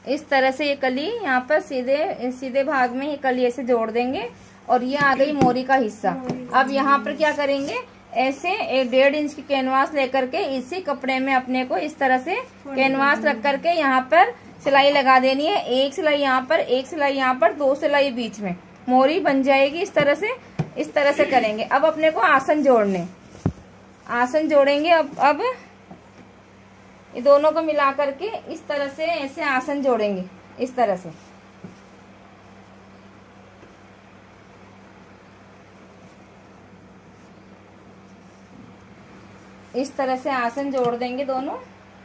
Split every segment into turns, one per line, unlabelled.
इस तरह से ये कली यहाँ पर सीधे सीधे भाग में ये कली ऐसे जोड़ देंगे और ये आ गई मोरी का हिस्सा। अब यहाँ पर क्या करेंगे, ऐसे 1.5 इंच की कैनवास लेकर के इसी कपड़े में अपने को इस तरह से कैनवास रख करके यहाँ पर सिलाई लगा देनी है। एक सिलाई यहाँ पर, एक सिलाई यहाँ पर, 2 सिलाई बीच में, मोरी बन जाएगी। इस तरह से करेंगे। अब अपने को आसन जोड़ने, आसन जोड़ेंगे। अब ये दोनों को मिला करके इस तरह से ऐसे आसन जोड़ेंगे, इस तरह से। इस तरह से आसन जोड़ देंगे दोनों।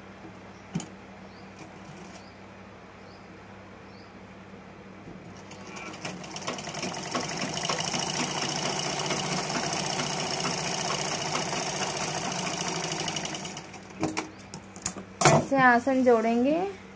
ऐसे आसन जोड़ेंगे।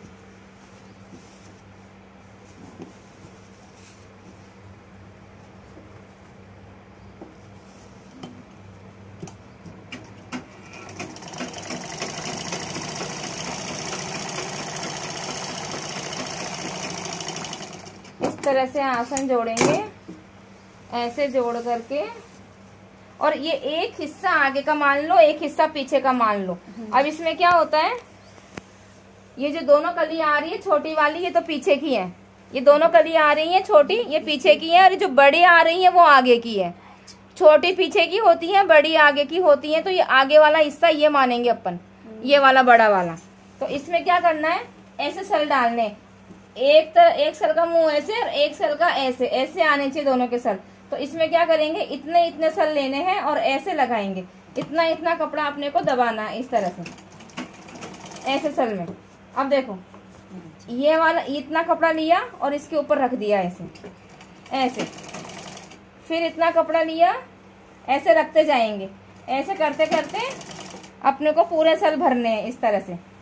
इस तरह से आसन जोड़ेंगे, ऐसे जोड़ करके। और ये एक हिस्सा आगे का मान लो, एक हिस्सा पीछे का मान लो। अब इसमें क्या होता है, ये जो दोनों कली आ रही है छोटी वाली, ये तो पीछे की है। ये दोनों कली आ रही है छोटी, ये पीछे की है। और जो बड़ी आ रही है वो आगे की है। छोटी पीछे की होती है, बड़ी आगे की होती है। तो ये आगे वाला हिस्सा ये मानेंगे अपन, ये वाला बड़ा वाला। तो इसमें क्या करना है, ऐसे सल डालने, एक सल का मुंह ऐसे और एक सल का ऐसे, ऐसे आने चाहिए दोनों के सल। तो इसमें क्या करेंगे, इतने इतने सल लेने हैं और ऐसे लगाएंगे। इतना इतना कपड़ा अपने को दबाना है इस तरह से, ऐसे सल में। अब देखो, ये वाला इतना कपड़ा लिया और इसके ऊपर रख दिया ऐसे ऐसे, फिर इतना कपड़ा लिया, ऐसे रखते जाएंगे। ऐसे करते करते अपने को पूरे सल भरने हैं इस तरह से।